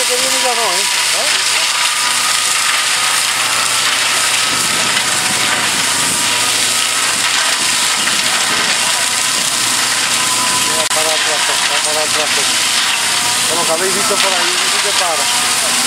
año que viene ya no, ¿eh? Va para atrás. Como que habéis visto por ahí, dice que para.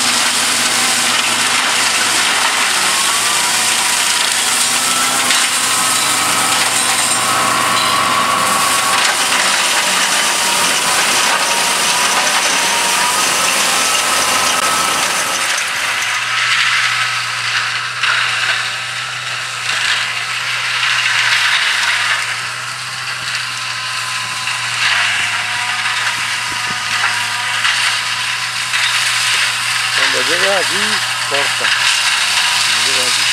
Cuando llegue aquí, corta. Cuando llegue aquí.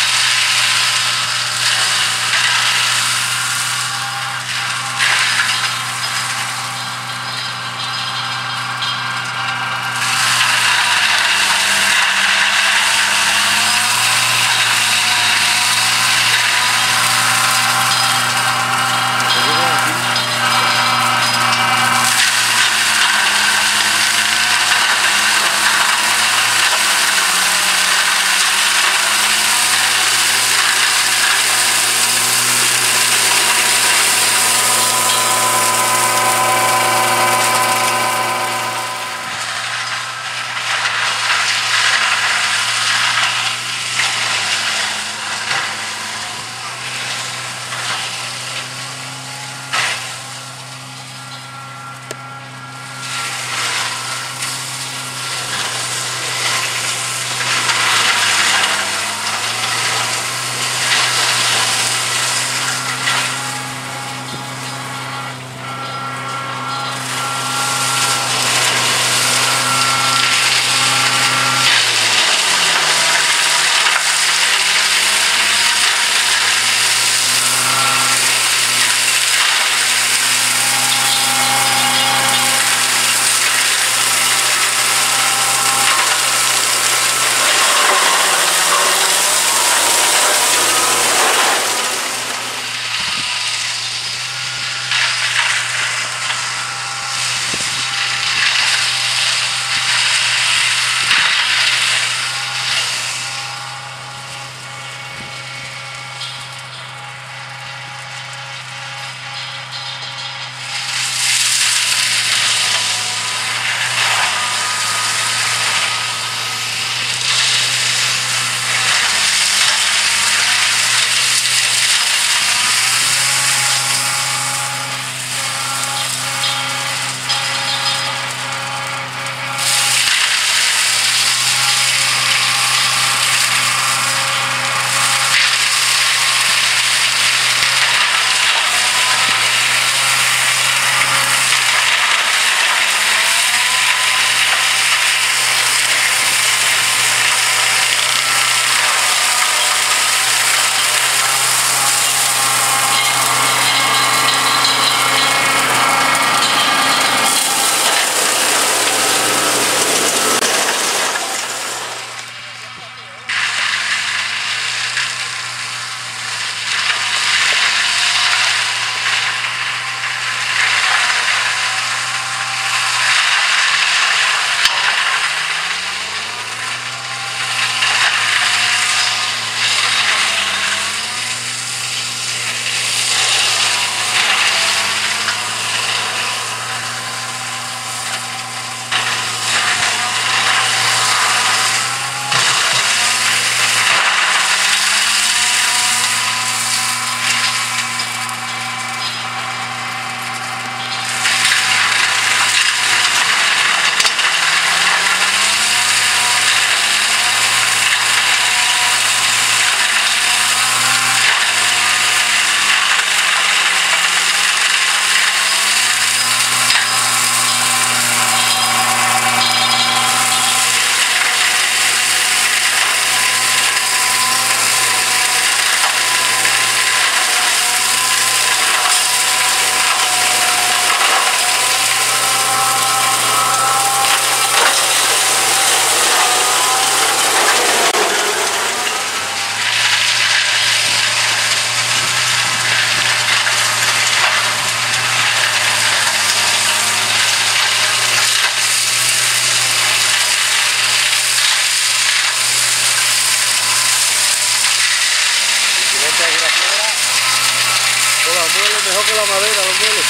mejor que la madera, los muebles.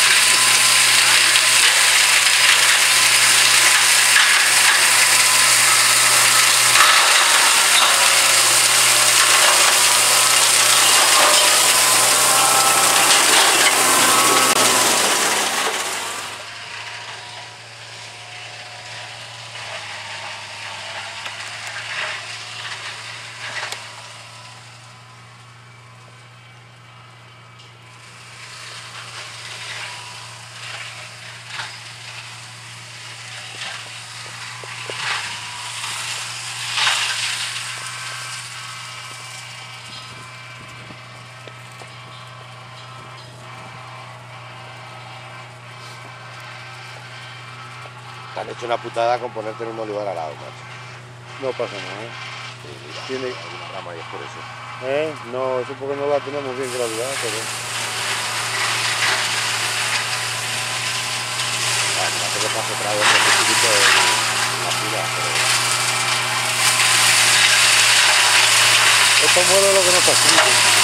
Te han hecho una putada con ponerte en un olivar al lado, macho. No pasa nada, ¿eh? Sí, mira, Tiene... hay una rama y es por eso. No, eso porque no la tenemos bien graduada, pero... Bueno, no sé qué pasa otra vez un poquito en la fila, pero... Esto muere lo que no está escrito.